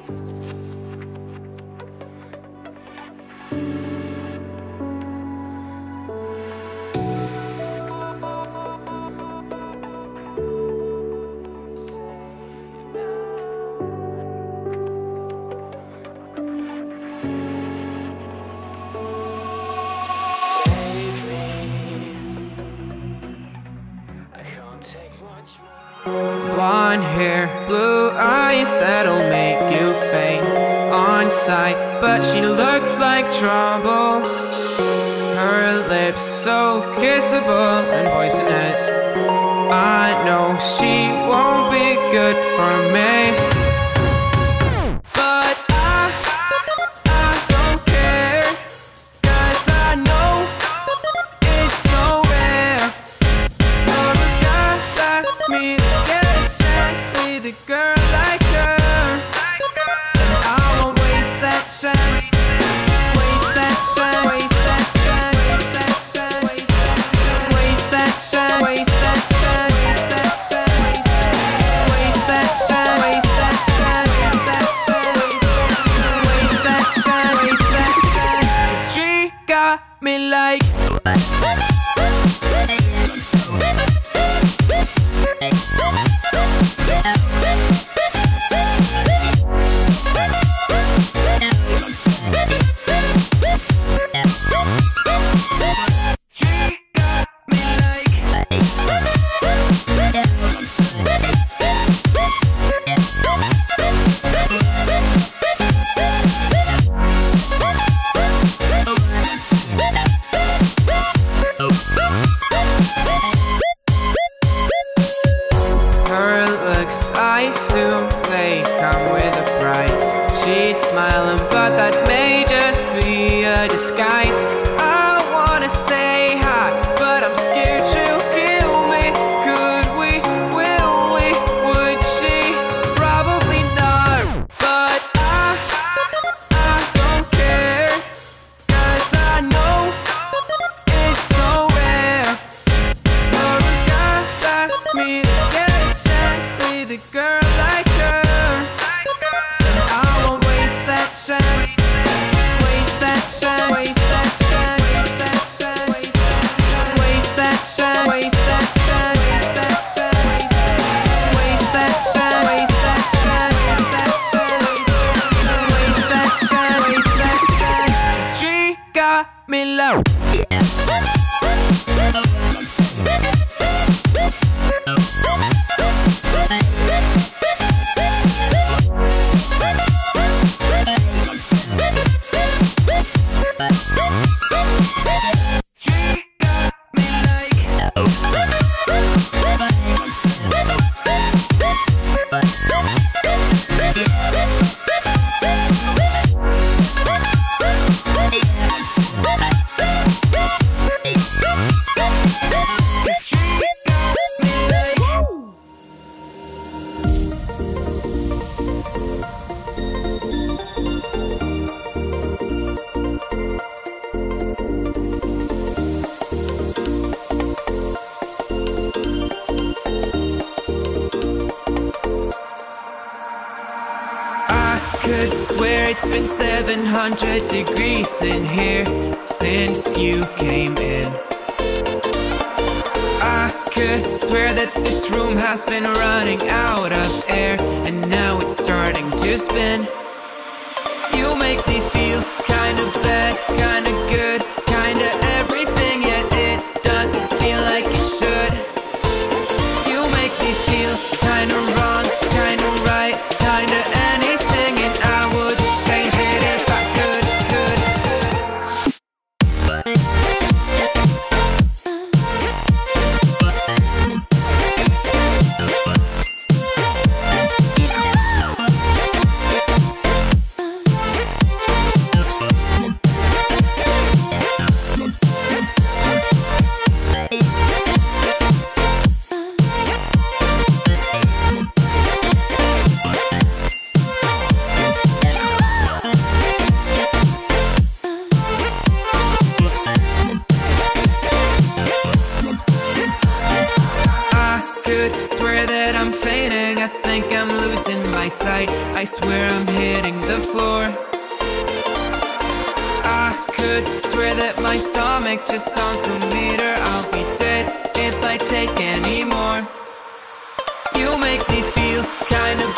Blonde hair, blue eyes, that'll make you faint on sight. But she looks like trouble. Her lips so kissable and poisonous. I know she won't be good for me. But I don't care, 'cause I know it's so rare for a guy like me to get a chance with a girl like her. And I won't waste that chance. Waste that chance. Waste that chance. Waste that chance. Waste that chance. Waste that chance. Waste that chance. Waste that chance. Waste that chance. Waste that chance. 'Cause she got me like. Her looks, I assume they come with a price. She's smiling, but that may just be a disguise. I wanna say hi, but I'm scared she'll kill me. Could we, will we, would she? Probably not. But I don't care, 'cause I know it's so rare for a guy like me to get a chance with a girl like her. And I won't waste that chance. Waste that chance. Waste that chance. Waste that chance. Waste that chance. Waste that chance. Waste that chance. Waste that chance. Waste that chance. 'Cause she got me low. Could swear it's been 700 degrees in here since you came in. I could swear that this room has been running out of air, and now it's starting to spin. You make me feel kinda bad, kinda good, kinda everything, yet it doesn't feel like it should. You make me feel kinda wrong, kinda right, kinda anything, and I would change it if I could. losing my sight. I swear I'm hitting the floor. I could swear that my stomach just sunk a meter. I'll be dead if I take any more. You make me feel kinda